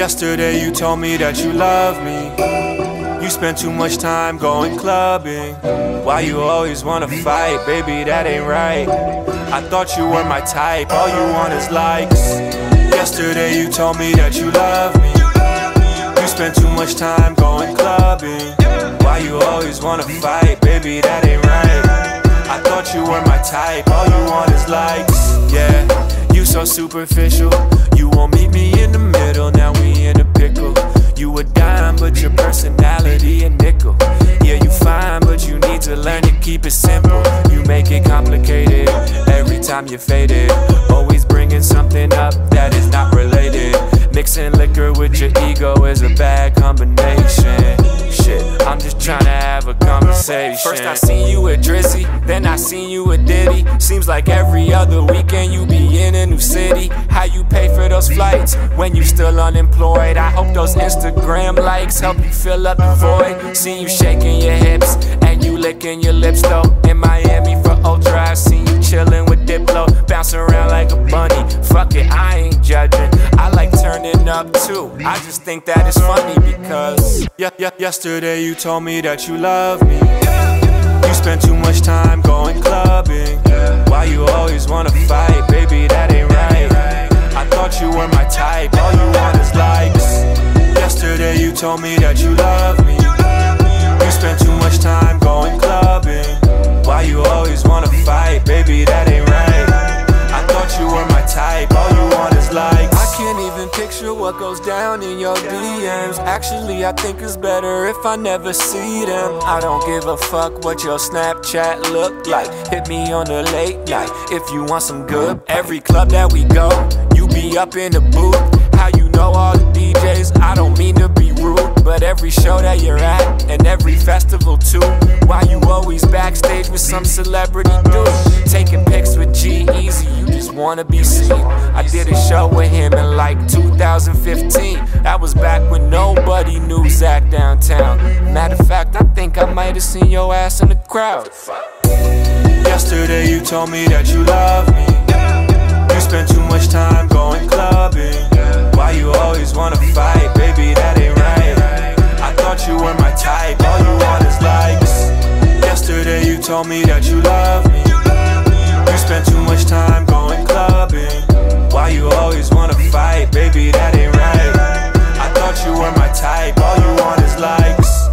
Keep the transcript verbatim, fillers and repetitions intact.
Yesterday you told me that you love me. You spend too much time going clubbing. Why you always wanna fight? Baby, that ain't right. I thought you were my type, all you want is likes. Yesterday you told me that you love me. You spend too much time going clubbing. Why you always wanna fight? Baby, that ain't right. I thought you were my type, all you want is likes. Yeah, you so superficial. You won't meet me in the middle, now we in a pickle. You a dime, but your personality a nickel. Yeah, you fine, but you need to learn to keep it simple. You make it complicated every time you faded. Always bringing something up that is not related. Mixing liquor with your ego is a bad combination. Shit, I'm just tryna have a conversation. First I seen you with Drizzy, then I seen you with Diddy. Seems like every other weekend you be in a new city. How you pay for those flights when you still unemployed? I hope those Instagram likes help you fill up the void. See you shaking your hips and you licking your lips though. In Miami for Ultra, I seen you chilling with Diplo, bouncing around like a bunny. Fuck it, I ain't judging. I like turning up too. I just think that it's funny because yeah, yeah, yesterday you told me that you love me. You spend too much time going clubbing. Why you always wanna fight? Baby, that ain't right. I thought you were my type, all you want is likes. Yesterday you told me that you love me. You spend too much time going clubbing. Why you always wanna fight? Baby, that ain't right. I thought you were my type, all you want is likes. I can't even picture what goes down in your D Ms. Actually, I think it's better if I never see them. I don't give a fuck what your Snapchat look like. Hit me on the late night if you want some good. Every club that we go, you be up in the booth. How you know all the D Js? I don't mean to be rude, but every show that you're at and every festival too. Why you always backstage with some celebrity dude? Taking pics with G-Eazy, you just wanna be seen. I did a show with him in like two thousand fifteen. That was back when nobody knew Zach downtown. Matter of fact, I think I might have seen your ass in the crowd. Yesterday you told me that you love me. You spend too much time going clubbing. Why you always wanna fight? Baby, that ain't right. I thought you were my type, all you want is likes. Yesterday you told me that you love me. You spend too much time going clubbing. Why you always wanna fight? Baby, that ain't right. I thought you were my type, all you want is likes.